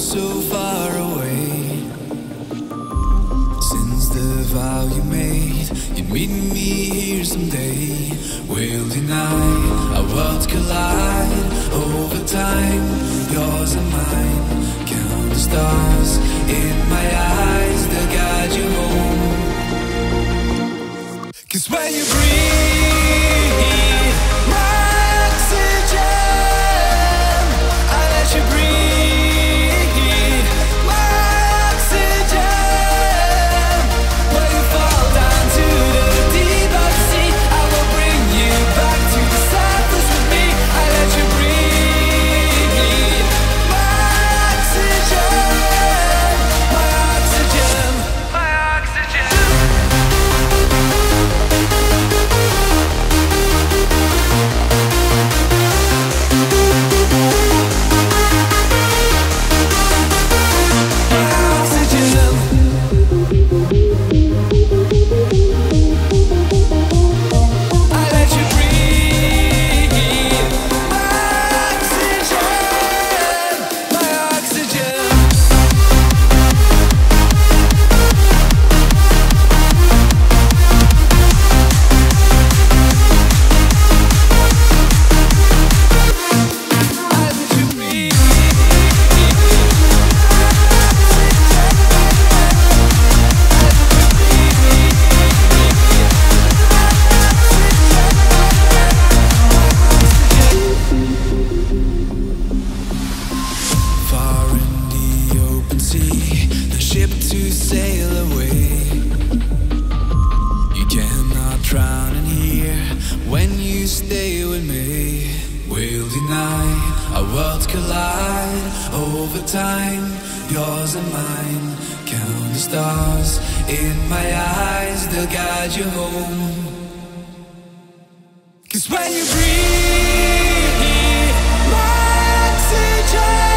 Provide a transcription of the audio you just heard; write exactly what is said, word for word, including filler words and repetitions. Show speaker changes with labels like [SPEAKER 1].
[SPEAKER 1] so far away. Since the vow you made, you'd meet me here someday. We'll deny our worlds collide over time, yours and mine. Count the stars in my eyes, they'll guide you home. 'Cause when you breathe my oxygen, I let you breathe. To sail away, you cannot drown in here when you stay with me. We'll deny our worlds collide over time, yours and mine. Count the stars in my eyes, they'll guide you home. 'Cause when you breathe my oxygen,